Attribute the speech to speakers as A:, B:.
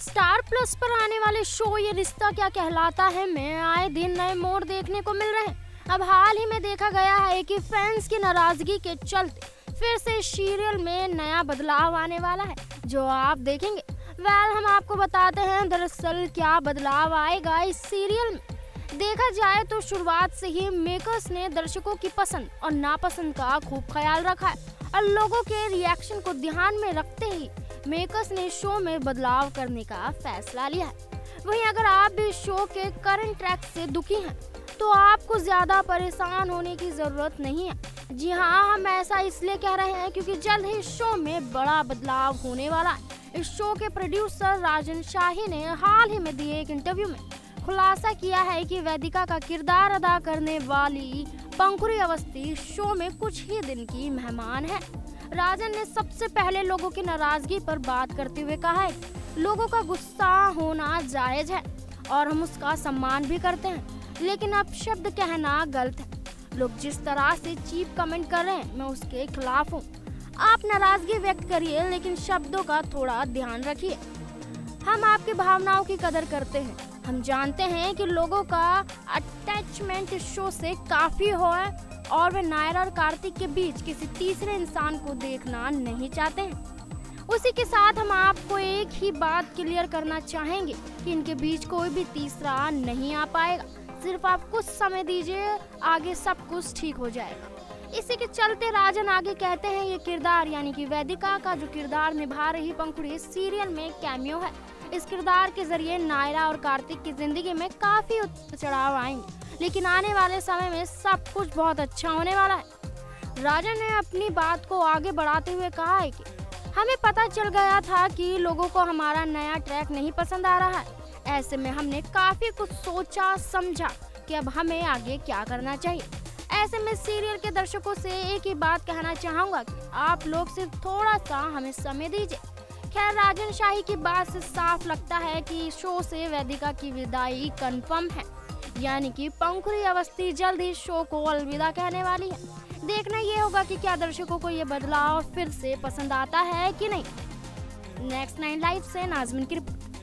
A: Star plus पर आने वाले शो ये रिश्ता क्या कहलाता है में आए दिन नए मोड़ देखने को मिल रहे हैं। अब हाल ही में देखा गया है कि फैंस की नाराजगी के चलते फिर से सीरियल में नया बदलाव आने वाला है, जो आप देखेंगे। हम आपको बताते हैं दरअसल क्या बदलाव आएगा इस सीरियल में। देखा जाए तो शुरुआत से ही मेकर्स ने दर्शकों की पसंद और नापसंद का खूब ख्याल रखा है और लोगों के रिएक्शन को ध्यान में रखते ही मेकर्स ने शो में बदलाव करने का फैसला लिया है। वहीं अगर आप भी शो के करंट ट्रैक से दुखी हैं तो आपको ज्यादा परेशान होने की जरूरत नहीं है। जी हाँ, हम ऐसा इसलिए कह रहे हैं क्योंकि जल्द ही शो में बड़ा बदलाव होने वाला है। इस शो के प्रोड्यूसर राजन शाही ने हाल ही में दिए एक इंटरव्यू में खुलासा किया है कि वेदिका का किरदार अदा करने वाली पंखुरी अवस्थी शो में कुछ ही दिन की मेहमान है। राजन ने सबसे पहले लोगों की नाराजगी पर बात करते हुए कहा है, लोगों का गुस्सा होना जायज है और हम उसका सम्मान भी करते हैं, लेकिन अब शब्द कहना गलत है। लोग जिस तरह से चीप कमेंट कर रहे हैं मैं उसके खिलाफ हूँ। आप नाराजगी व्यक्त करिए, लेकिन शब्दों का थोड़ा ध्यान रखिए। हम आपकी भावनाओं की कदर करते हैं। हम जानते हैं कि लोगों का अटैचमेंट शो से काफी हो है और वे नायरा और कार्तिक के बीच किसी तीसरे इंसान को देखना नहीं चाहते हैं। उसी के साथ हम आपको एक ही बात क्लियर करना चाहेंगे कि इनके बीच कोई भी तीसरा नहीं आ पाएगा। सिर्फ आप कुछ समय दीजिए, आगे सब कुछ ठीक हो जाएगा। इसी के चलते राजन आगे कहते हैं, ये किरदार यानी कि वेदिका का जो किरदार निभा रही पंखुड़ी सीरियल में कैमियो है। इस किरदार के जरिए नायरा और कार्तिक की जिंदगी में काफी उतार चढ़ाव आएंगे, लेकिन आने वाले समय में सब कुछ बहुत अच्छा होने वाला है। राजन ने अपनी बात को आगे बढ़ाते हुए कहा है कि हमें पता चल गया था कि लोगों को हमारा नया ट्रैक नहीं पसंद आ रहा है। ऐसे में हमने काफी कुछ सोचा समझा कि अब हमें आगे क्या करना चाहिए। ऐसे में सीरियल के दर्शकों से एक ही बात कहना चाहूंगा कि आप लोग सिर्फ थोड़ा सा हमें समय दीजिए। खैर, राजन शाही की बात से साफ लगता है कि शो से वेदिका की विदाई कंफर्म है, यानी कि पंखुरी अवस्थी जल्द ही शो को अलविदा कहने वाली है। देखना ये होगा कि क्या दर्शकों को ये बदलाव फिर से पसंद आता है कि नहीं। नेक्स्ट 9 लाइव से नाज़मीन की रिपोर्ट।